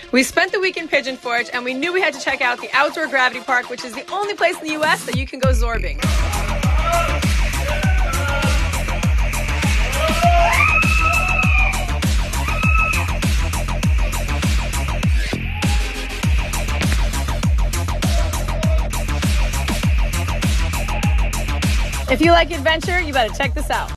We spent the week in Pigeon Forge, and we knew we had to check out the outdoor gravity park, which is the only place in the U.S. that you can go zorbing. If you like adventure, you better check this out.